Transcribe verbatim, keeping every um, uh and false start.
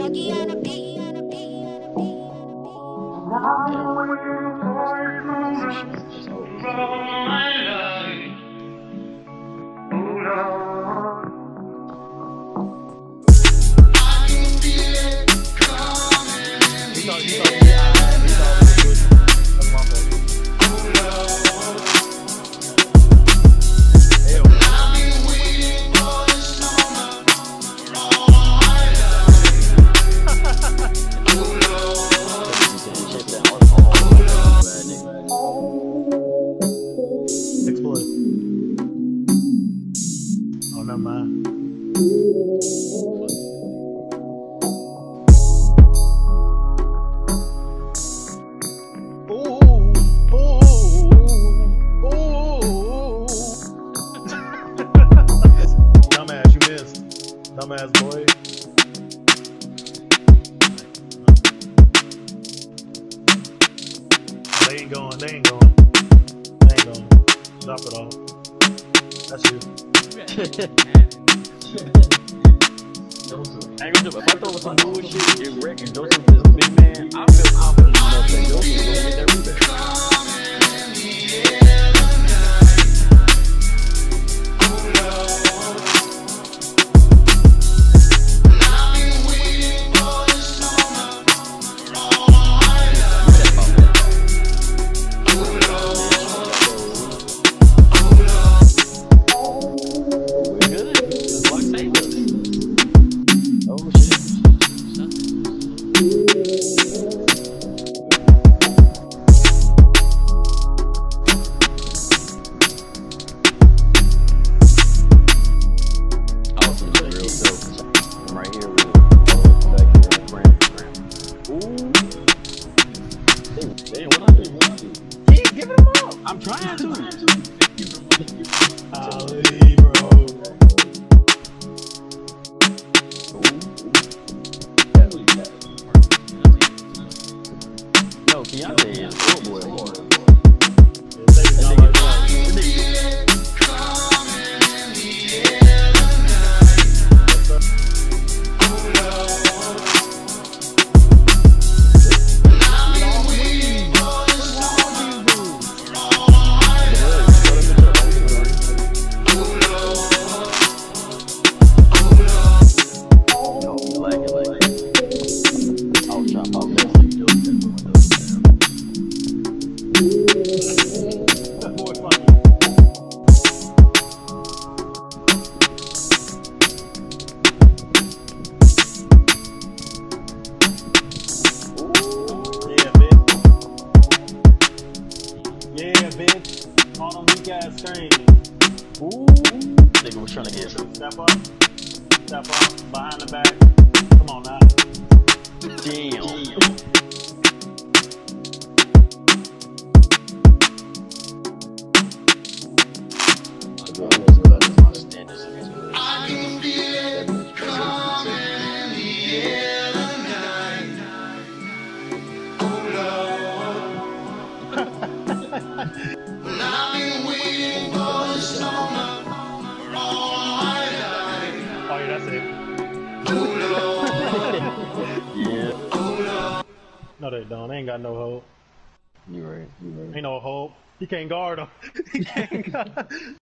Dumbass boy. They ain't going, they ain't going. They ain't going. Drop it off. That's you. I ain't gonna do it. If I throw some bullshit, get wrecked, and Joseph is a big man, I feel confident enough that Joseph is gonna get that rebound. I'm trying to. Ali, bro. No, Keontae is oh boy. On them weak ass screens. Ooh. Nigga was trying to get some. Step up. Step up. Behind the back. Come on now. Damn. I can feel it coming in the air tonight. Oh Lord. I've been waiting for this moment for all my life. Oh yeah, that's it. Oh Lord. Yeah. Oh Lord. No, they don't. They ain't got no hope. You right. You right. Ain't no hope. You can't guard them. You can't guard.